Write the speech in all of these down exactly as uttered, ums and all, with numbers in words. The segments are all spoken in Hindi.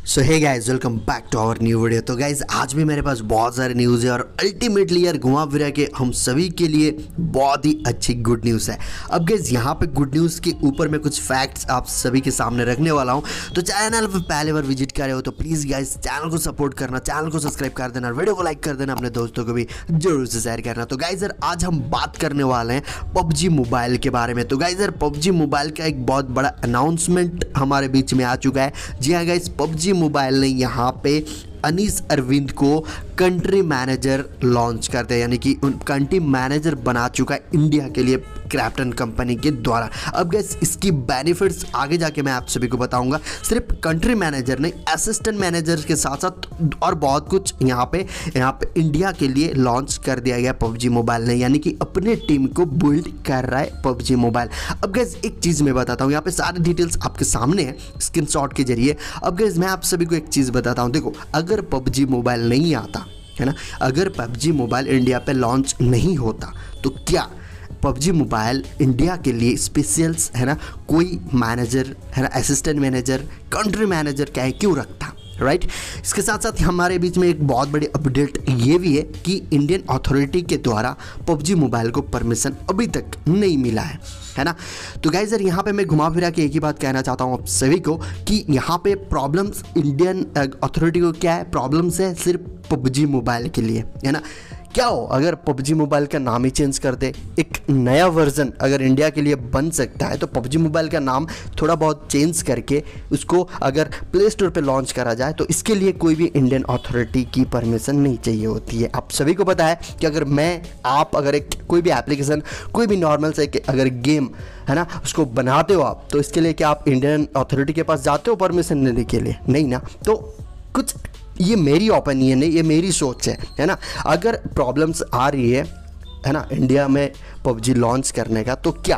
So hey guys, welcome back to our new video. तो गाइस आज भी मेरे पास बहुत सारे न्यूज़ है और अल्टीमेटली यार घुमा फिरा के हम सभी के लिए बहुत ही अच्छी गुड न्यूज़ है। अब गाइस यहाँ पे गुड न्यूज़ के ऊपर मैं कुछ फैक्ट्स आप सभी के सामने रखने वाला हूँ। तो चैनल पर पहले बार विजिट कर रहे हो तो प्लीज़ गाइस चैनल को सपोर्ट करना, चैनल को सब्सक्राइब कर देना, वीडियो को लाइक कर देना, अपने दोस्तों को भी जरूर से शेयर करना। तो गाइस यार आज हम बात करने वाले हैं पबजी मोबाइल के बारे में। तो गाइस यार पबजी मोबाइल का एक बहुत बड़ा अनाउंसमेंट हमारे बीच में आ चुका है। जी हाँ गाइस, पबजी मोबाइल ने यहाँ पे अनीस अरविंद को कंट्री मैनेजर लॉन्च कर दिया, यानी कि उन कंट्री मैनेजर बना चुका है इंडिया के लिए क्रैप्टन कंपनी के द्वारा। अब गैस इसकी बेनिफिट्स आगे जाके मैं आप सभी को बताऊंगा। सिर्फ कंट्री मैनेजर नहीं, असिस्टेंट मैनेजर के साथ साथ और बहुत कुछ यहाँ पे यहाँ पे इंडिया के लिए लॉन्च कर दिया गया पबजी मोबाइल ने, यानी कि अपने टीम को बिल्ड कर रहा है पबजी मोबाइल। अब गैस एक चीज़ मैं बताता हूँ, यहाँ पे सारी डिटेल्स आपके सामने है स्क्रीनशॉट के जरिए। अब गैस मैं आप सभी को एक चीज़ बताता हूँ, देखो अगर पबजी मोबाइल नहीं आता है ना, अगर पबजी मोबाइल इंडिया पे लॉन्च नहीं होता तो क्या पबजी मोबाइल इंडिया के लिए स्पेशल्स है ना, कोई मैनेजर है ना, असिस्टेंट मैनेजर, कंट्री मैनेजर क्या है क्यों रखता, राइट right? इसके साथ साथ हमारे बीच में एक बहुत बड़ी अपडेट ये भी है कि इंडियन अथॉरिटी के द्वारा पबजी मोबाइल को परमिशन अभी तक नहीं मिला है है ना। तो गाइस यार यहाँ पे मैं घुमा फिरा के एक ही बात कहना चाहता हूँ आप सभी को कि यहाँ पे प्रॉब्लम्स इंडियन अथॉरिटी को क्या है, प्रॉब्लम्स है सिर्फ पबजी मोबाइल के लिए, है ना। क्या हो अगर पबजी मोबाइल का नाम ही चेंज कर दे, एक नया वर्जन अगर इंडिया के लिए बन सकता है तो पबजी मोबाइल का नाम थोड़ा बहुत चेंज करके उसको अगर प्ले स्टोर पे लॉन्च करा जाए तो इसके लिए कोई भी इंडियन अथॉरिटी की परमिशन नहीं चाहिए होती है। आप सभी को पता है कि अगर मैं आप अगर एक कोई भी एप्लीकेशन, कोई भी नॉर्मल से अगर गेम है ना उसको बनाते हो आप, तो इसके लिए क्या आप इंडियन अथॉरिटी के पास जाते हो परमिशन लेने के लिए? नहीं ना। तो कुछ ये मेरी ओपिनियन है, ये मेरी सोच है है ना। अगर प्रॉब्लम्स आ रही है है ना इंडिया में पबजी लॉन्च करने का, तो क्या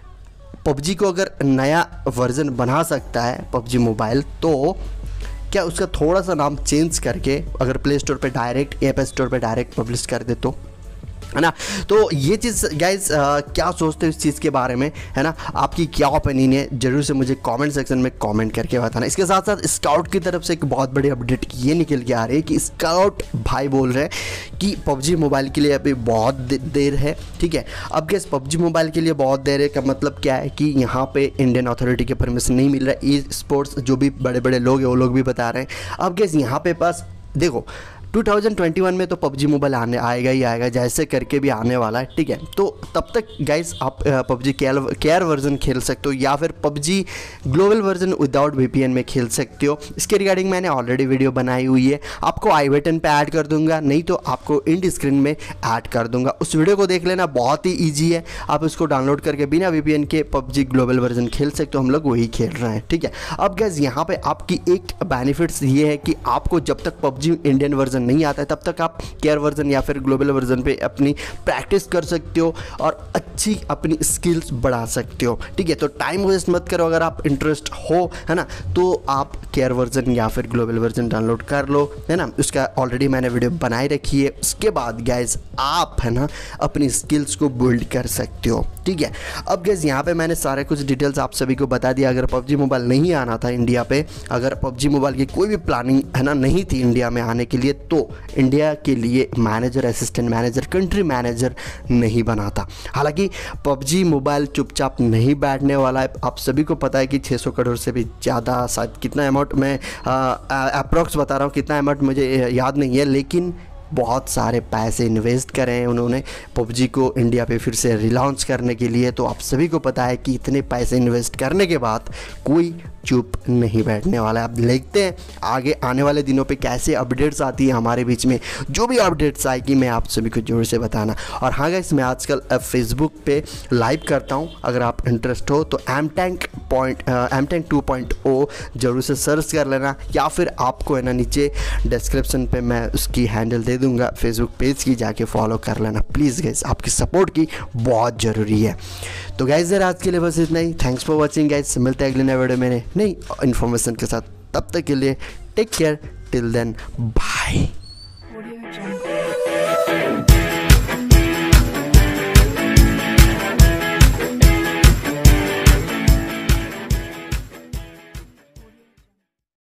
पबजी को अगर नया वर्जन बना सकता है पबजी मोबाइल, तो क्या उसका थोड़ा सा नाम चेंज करके अगर प्ले स्टोर पे डायरेक्ट, ऐप स्टोर पे डायरेक्ट पब्लिश कर दे तो, है ना। तो ये चीज़ गाइज क्या सोचते हो इस चीज़ के बारे में, है ना, आपकी क्या ओपिनियन है जरूर से मुझे कमेंट सेक्शन में कमेंट करके बताना। इसके साथ साथ स्काउट की तरफ से एक बहुत बड़ी अपडेट ये निकल के आ रही है कि स्काउट भाई बोल रहे हैं कि पबजी मोबाइल के लिए अभी बहुत देर है, ठीक है। अब गैस पबजी मोबाइल के लिए बहुत देर है का मतलब क्या है कि यहाँ पे इंडियन अथॉरिटी के परमिशन नहीं मिल रहा है। ई स्पोर्ट्स जो भी बड़े बड़े लोग हैं वो लोग भी बता रहे हैं। अब गैस यहाँ पे पास देखो दो हज़ार इक्कीस में तो पबजी मोबाइल आने आएगा ही आएगा, जैसे करके भी आने वाला है, ठीक है। तो तब तक गाइस आप पबजी केयर केयर वर्जन खेल सकते हो या फिर PUBG global version without VPN में खेल सकते हो। इसके रिगार्डिंग मैंने ऑलरेडी वीडियो बनाई हुई है, आपको आई बटन पे ऐड कर दूंगा, नहीं तो आपको इंड स्क्रीन में ऐड कर दूंगा, उस वीडियो को देख लेना। बहुत ही ईजी है, आप उसको डाउनलोड करके बिना वीपीएन के पबजी ग्लोबल वर्जन खेल सकते हो। हम लोग वही खेल रहे हैं, ठीक है। अब गाइस यहाँ पे आपकी एक बेनिफिट्स ये है कि आपको जब तक पबजी इंडियन वर्जन नहीं आता है तब तक आप केयर वर्जन या फिर ग्लोबल वर्जन पे अपनी प्रैक्टिस कर सकते हो और अच्छी अपनी स्किल्स बढ़ा सकते हो, ठीक है। तो टाइम वेस्ट मत करो, अगर आप इंटरेस्ट हो है ना तो आप केयर वर्जन या फिर ग्लोबल वर्जन डाउनलोड कर लो, है ना। उसका ऑलरेडी मैंने वीडियो बनाई रखी है। उसके बाद गाइस आप है ना अपनी स्किल्स को बिल्ड कर सकते हो, ठीक है। अब गाइस यहाँ पे मैंने सारे कुछ डिटेल्स आप सभी को बता दिया। अगर पबजी मोबाइल नहीं आना था इंडिया पे, अगर पबजी मोबाइल की कोई भी प्लानिंग है ना नहीं थी इंडिया में आने के लिए, तो इंडिया के लिए manager, assistant manager, country manager नहीं बना था। हालांकि पबजी मोबाइल चुपचाप नहीं बैठने वाला है। आप सभी को पता है कि छह सौ करोड़ से भी ज़्यादा, शायद कितना अमाउंट मैं अप्रॉक्स बता रहा हूँ, कितना अमाउंट मुझे याद नहीं है, लेकिन बहुत सारे पैसे इन्वेस्ट करे हैं उन्होंने पबजी को इंडिया पे फिर से रिलॉन्च करने के लिए। तो आप सभी को पता है कि इतने पैसे इन्वेस्ट करने के बाद कोई चुप नहीं बैठने वाला है। अब देखते हैं आगे आने वाले दिनों पे कैसे अपडेट्स आती है हमारे बीच में। जो भी अपडेट्स आएगी मैं आप सभी को जरूर से बताना। और हाँ गाइस, मैं आजकल फेसबुक पे लाइव करता हूँ, अगर आप इंटरेस्ट हो तो M tank point M tank two point O जरूर से सर्च कर लेना, या फिर आपको है ना नीचे डिस्क्रिप्शन पे मैं उसकी हैंडल दे दूंगा फेसबुक पेज की, जाके फॉलो कर लेना प्लीज़ गाइस, आपकी सपोर्ट की बहुत ज़रूरी है। तो गाइस यार आज के लिए बस इतना ही। थैंक्स फॉर वॉचिंग गाइस, मिलते हैं अगले नए वीडियो में नई इन्फॉर्मेशन के साथ। तब तक के लिए take care, till then bye.